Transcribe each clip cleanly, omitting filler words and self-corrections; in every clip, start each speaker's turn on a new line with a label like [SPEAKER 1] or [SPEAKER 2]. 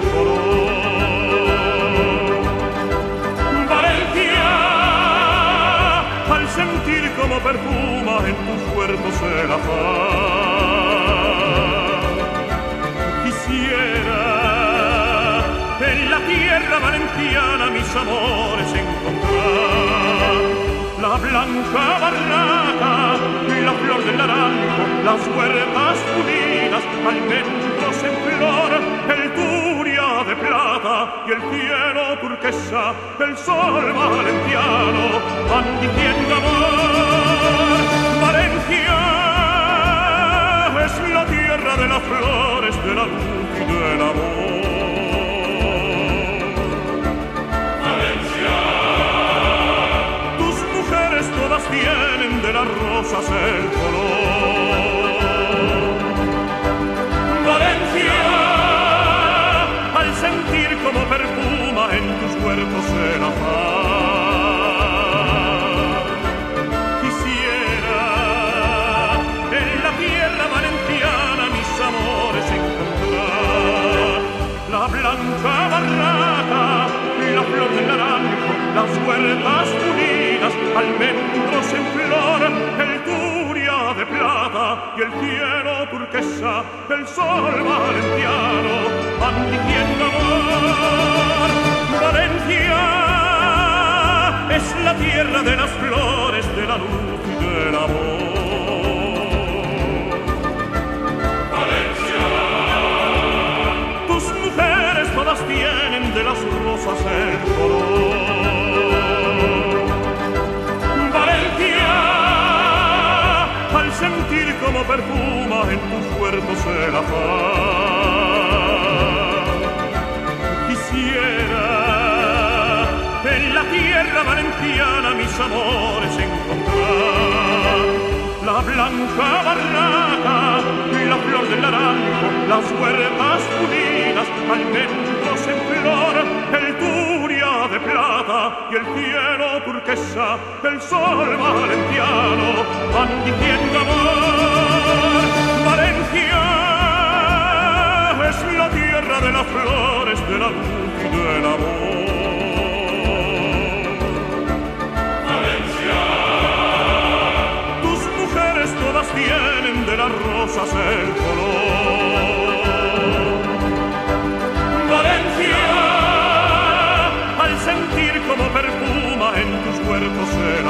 [SPEAKER 1] color. Valencia, al sentir como perfuma en tus cuerpos el azahar, quisiera en la tierra valenciana mis amores encontrar. La blanca barraca, la flor del naranjo, las huertas pulidas, almendros en flor, el turia de plata y el cielo turquesa, el sol valenciano van diciendo amor. Valencia es la tierra de las flores, de la luz y del amor. Todas tienen de las rosas el color. Valencia, al sentir como perfuma en tus cuerpos el azahar, quisiera en la tierra valenciana mis amores encontrar. La blanca barraca, la flor del naranjo, las huertas pulidas, almendros en flor, el turia de plata y el cielo turquesa, el sol valenciano van diciendo amor. Valencia es la tierra de las flores, de la luz y del amor. Valencia, tus mujeres todas tienen de las rosas el color. Al sentir como perfuma en tus cuerpos el azahar, quisiera en la tierra valenciana mis amores encontrar. La blanca barraca, la flor del naranjo, las huertas pulidas, almendros en flor, el turia de plata y el cielo turquesa, el sol valenciano van diciendo amor. Valencia es la tierra de las flores, de la luz y del amor. Valencia, tus mujeres todas tienen de las rosas el color. Valencia, al sentir como perfuma en tus cuerpos el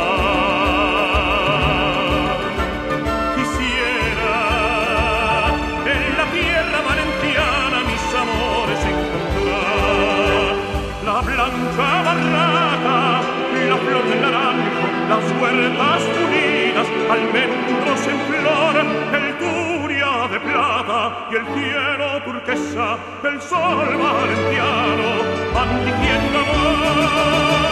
[SPEAKER 1] azahar, quisiera en la tierra valenciana mis amores encontrar. La blanca barraca, la flor del naranjo, las huertas pulidas, almendros en flor, el turia de plata y el cielo turquesa, el sol valenciano van diciendo amor.